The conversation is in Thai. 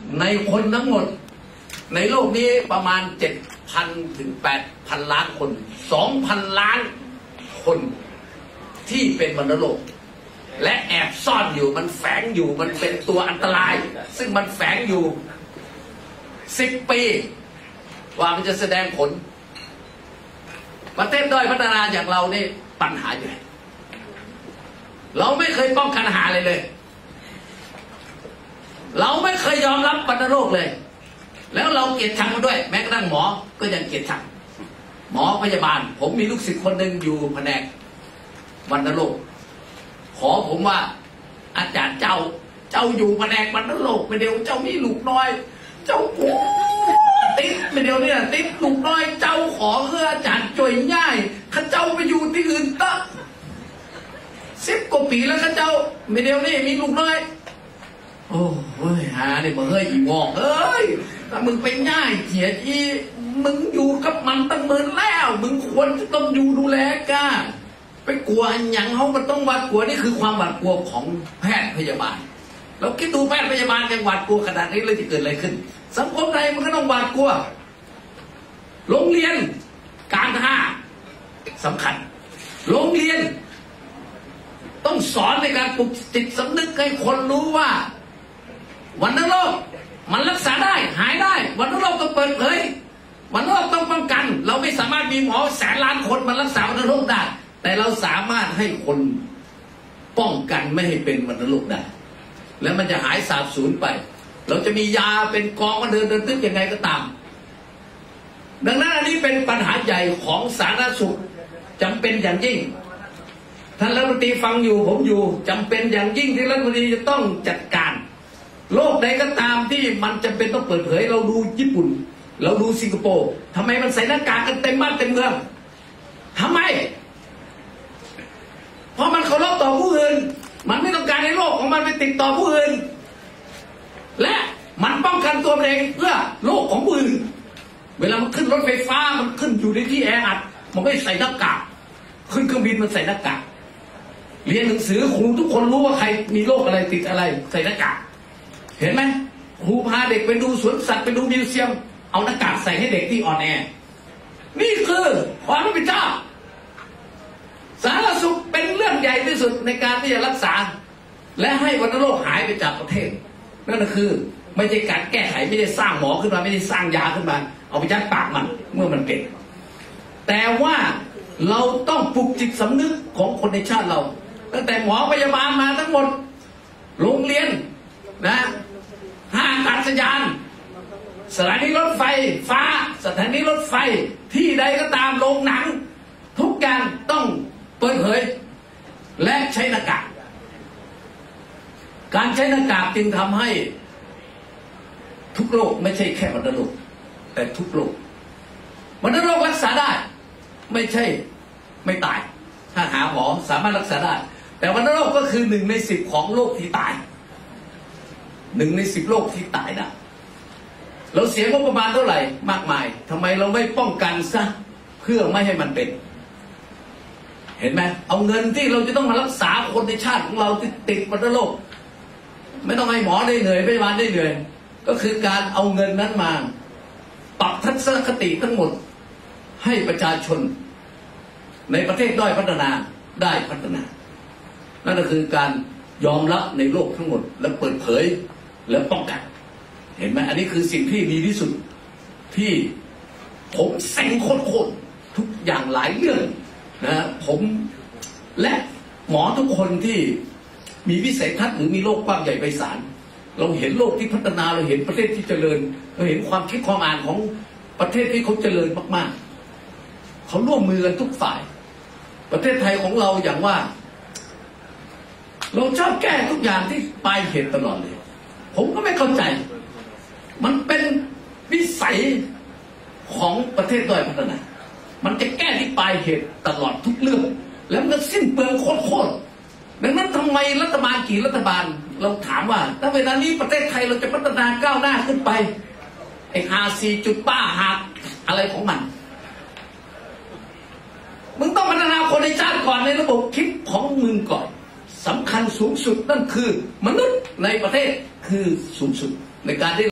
ในคนทั้งหมดในโลกนี้ประมาณ 7,000 ถึง 8,000 ล้านคน 2,000 ล้านคนที่เป็นวัณโรคและแอบซ่อนอยู่มันแฝงอยู่มันเป็นตัวอันตรายซึ่งมันแฝงอยู่10 ปีว่ามันจะแสดงผลประเทศด้อยพัฒนาอย่างเรานี่ปัญหาใหญ่เราไม่เคยป้องกันหาเลยเราไม่เคยยอมรับวัณโรคเลยแล้วเราเกลียดชังมันด้วยแม้กระทั่งหมอก็ยังเกลียดชังหมอพยาบาลผมมีลูกศิษย์คนหนึ่งอยู่แผนกวัณโรคขอผมว่าอาจารย์เจ้าอยู่แผนกวัณโรคไม่เดียวเจ้ามีลูกน้อยเจ้าติดไม่เดียวเนี่ยติดลูกน้อยเจ้าขอเพื่ออาจารย์จ่วยง่ายข้าเจ้าไปอยู่ที่อื่นตั้ง10 กว่าปีแล้วข้าเจ้าไม่เดียวนี่มีลูกน้อยโอ้ยหาเนี่ยมาเฮ้ยอีงอกเอ้ยถ้ามึงไปง่ายเกียดอีมึงอยู่กับมันตั้งหมื่นแล้วมึงควรจะต้องอยู่ดูแลกันไปกลัวอย่างเขามันต้องหวาดกลัวนี่คือความหวาดกลัวของแพทย์พยาบาลเราคิดดูแพทย์พยาบาลยังหวาดกลัวขนาดนี้เลยจะเกิดอะไรขึ้นสังคมไทยมันก็ต้องหวาดกลัวโรงเรียนการทหารสำคัญโรงเรียนต้องสอนในการปลุกจิตสำนึกให้คนรู้ว่าวัณโรคมันรักษาได้หายได้วัณโรคต้องเปิดเผยวัณโรคต้องป้องกันเราไม่สามารถมีหมอแสนล้านคนมารักษาวัณโรคได้แต่เราสามารถให้คนป้องกันไม่ให้เป็นวัณโรคได้แล้วมันจะหายสาบสูญไปเราจะมียาเป็นกองก็เดินตึ๊กยังไงก็ตามดังนั้นอันนี้เป็นปัญหาใหญ่ของสาธารณสุขจำเป็นอย่างยิ่งท่านรัฐมนตรีฟังอยู่ผมอยู่จำเป็นอย่างยิ่งที่รัฐมนตรีจะต้องจัดการโรคใดก็ตามที่มันจำเป็นต้องเปิดเผยเราดูญี่ปุ่นเราดูสิงคโปร์ทำไมมันใส่หน้ากากกันเต็มบ้านเต็มเมืองทำไมเพราะมันเคารพต่อผู้อื่นมันไม่ต้องการให้โรคของมันไปติดต่อผู้อื่นและมันป้องกันตัวเองเพื่อโรคของผู้อื่นเวลามันขึ้นรถไฟฟ้ามันขึ้นอยู่ในที่แออัดมันไม่ใส่หน้ากากขึ้นเครื่องบินมันใส่หน้ากากเรียนหนังสือครูทุกคนรู้ว่าใครมีโรคอะไรติดอะไรใส่หน้ากากเห็นไหมครูพาเด็กไปดูสวนสัตว์ไปดูมิวเซียมเอาหน้ากากใส่ให้เด็กที่อ่อนแอนี่คือความรับผิดชอบสาธารณสุขเป็นเรื่องใหญ่ที่สุดในการที่จะรักษาและให้วัณโรคหายไปจากประเทศนั่นก็คือไม่ใช่การแก้ไขไม่ได้สร้างหมอขึ้นมาไม่ได้สร้างยาขึ้นมาเอาไปยัดปากมันเมื่อมันเป็นแต่ว่าเราต้องปลุกจิตสำนึกของคนในชาติเราตั้งแต่หมอพยาบาลมาทั้งหมดโรงเรียนนะห้างอากาศยานสถานีรถไฟฟ้าสถานีรถไฟที่ใดก็ตามโรงหนังทุกอย่างต้องเปิดเผยและใช้หน้ากากการใช้หน้ากากจึงทำให้ทุกโรคไม่ใช่แค่วัณโรคแต่ทุกโรควัณโรครักษาได้ไม่ใช่ไม่ตายถ้าหาหมอสามารถรักษาได้แต่วัณโรคก็คือ1 ใน 10ของโรคที่ตาย1 ใน 10โรคที่ตายนะเราเสียงบประมาณเท่าไหร่มากมายทำไมเราไม่ป้องกันซะเพื่อไม่ให้มันเป็นเห็นไหมเอาเงินที่เราจะต้องมารักษาคนในชาติของเราที่ติดวัณโรคไม่ต้องให้หมอได้เหนื่อยพยาบาลได้เหนื่อยก็คือการเอาเงินนั้นมาปรับทัศนคติทั้งหมดให้ประชาชนในประเทศด้อยพัฒนาได้พัฒนานั่นก็คือการยอมรับในโลกทั้งหมดและเปิดเผยและป้องกันเห็นไหมอันนี้คือสิ่งที่ดีที่สุดที่ผมแซงโคตรทุกอย่างหลายเรื่องนะผมและหมอทุกคนที่มีวิสัยทัศน์หรือมีโลกกว้างใหญ่ไพศาลเราเห็นโลกที่พัฒนาเราเห็นประเทศที่เจริญเราเห็นความคิดความอ่านของประเทศที่เขาเจริญมากๆเขาร่วมมือกันทุกฝ่ายประเทศไทยของเราอย่างว่าเราชอบแก้ทุกอย่างที่ปลายเหตุตลอดเลยผมก็ไม่เข้าใจมันเป็นวิสัยของประเทศด้อยพัฒนามันจะแก้ที่ปลายเหตุตลอดทุกเรื่องแล้วมันสิ้นเปลืองโคตรดังนั้นทำไมรัฐบาลกี่รัฐบาลเราถามว่าถ้าเวลานี้ประเทศไทยเราจะพัฒนาก้าวหน้าขึ้นไปไอ้54 จุดป้าหักอะไรของมันมึงต้องพัฒนาคนในชาติก่อนในระบบคิดของมึงก่อนสำคัญสูงสุดนั่นคือมนุษย์ในประเทศคือสูงสุดในการที่